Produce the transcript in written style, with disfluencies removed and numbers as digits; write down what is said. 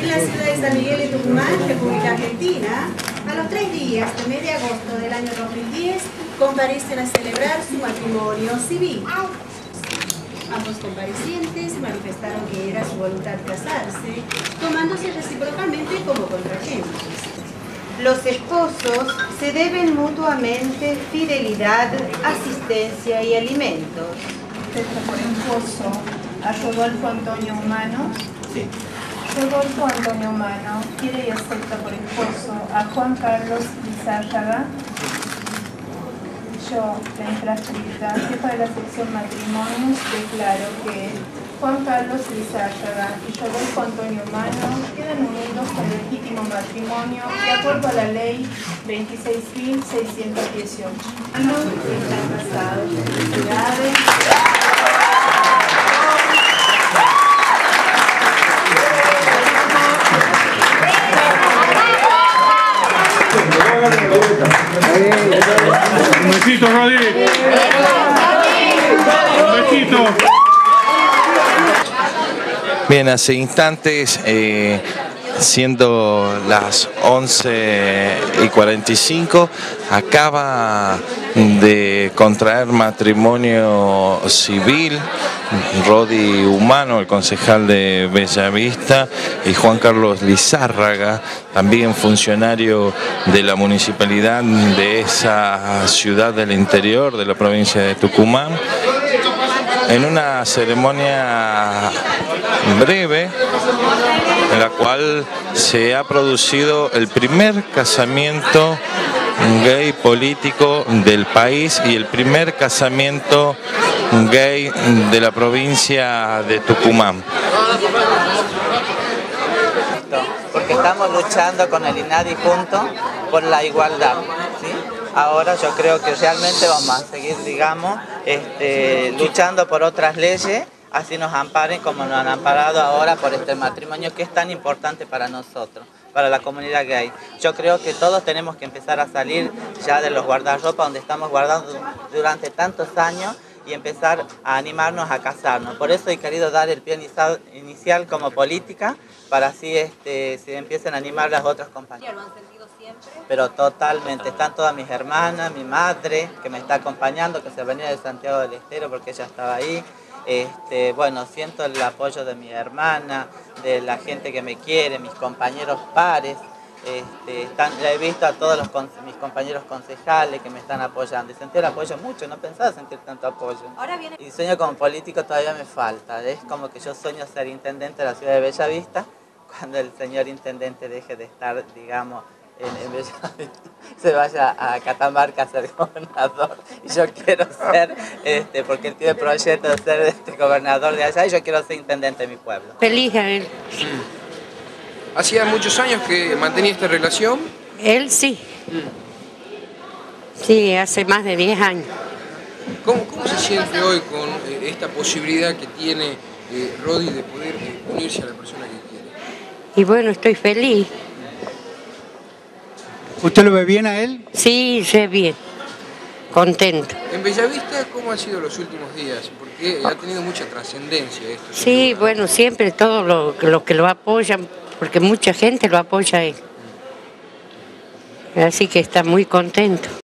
en la ciudad de San Miguel de Tucumán, República Argentina, a los 3 días del mes de agosto del año 2010, comparecen a celebrar su matrimonio civil. Ambos comparecientes manifestaron que era su voluntad casarse, tomándose recíprocamente como contrayentes. Los esposos se deben mutuamente fidelidad, asistencia y alimentos. Acepto por esposo a Rodolfo Antonio Humano. Sí. Rodolfo Antonio Humano quiere y acepta por esposo a Juan Carlos Lizárraga. Yo, la infrascripta, jefa de la sección matrimonios, declaro que Juan Carlos Lizárraga y Rodolfo Antonio Humano quedan unidos por legítimo matrimonio de acuerdo a la ley 26.618. Están casados. Felicidades. Un besito, Rodi. Un besito. Bien, hace instantes, siendo las 11:45, acaba de contraer matrimonio civil Rodi Humano, el concejal de Bellavista, y Juan Carlos Lizárraga, también funcionario de la municipalidad de esa ciudad del interior de la provincia de Tucumán, en una ceremonia breve en la cual se ha producido el primer casamiento gay político del país y el primer casamiento gay de la provincia de Tucumán. Porque estamos luchando con el INADI juntos por la igualdad, ¿sí? Ahora yo creo que realmente vamos a seguir, digamos, luchando por otras leyes, así nos amparen como nos han amparado ahora por este matrimonio que es tan importante para nosotros, para la comunidad gay. Yo creo que todos tenemos que empezar a salir ya de los guardarropas donde estamos guardando durante tantos años y empezar a animarnos a casarnos. Por eso he querido dar el pie inicial como política, para así se empiecen a animar las otras compañeras. ¿Lo han sentido siempre? Pero totalmente, están todas mis hermanas, mi madre que me está acompañando, que se venía de Santiago del Estero porque ella estaba ahí. Bueno, siento el apoyo de mi hermana, de la gente que me quiere, mis compañeros pares. He visto a todos mis compañeros concejales que me están apoyando y sentí el apoyo mucho, no pensaba sentir tanto apoyo. Ahora viene... Y sueño como político todavía me falta, es como que yo sueño ser intendente de la ciudad de Bellavista, cuando el señor intendente deje de estar, digamos, en Bellavista, se vaya a Catamarca a ser gobernador. Y yo quiero ser, porque él tiene el proyecto de ser gobernador de allá y yo quiero ser intendente de mi pueblo. Feliz a él. ¿Hacía muchos años que mantenía esta relación? Él sí. Sí, hace más de 10 años. ¿Cómo se siente hoy con esta posibilidad que tiene Rodi de poder unirse a la persona que quiere? Y bueno, estoy feliz. ¿Usted lo ve bien a él? Sí, sé bien. Contento. En Bellavista, ¿cómo han sido los últimos días? Porque ha tenido mucha trascendencia esto. Sí, bueno, siempre todos los que lo apoyan, porque mucha gente lo apoya a él. Así que está muy contento.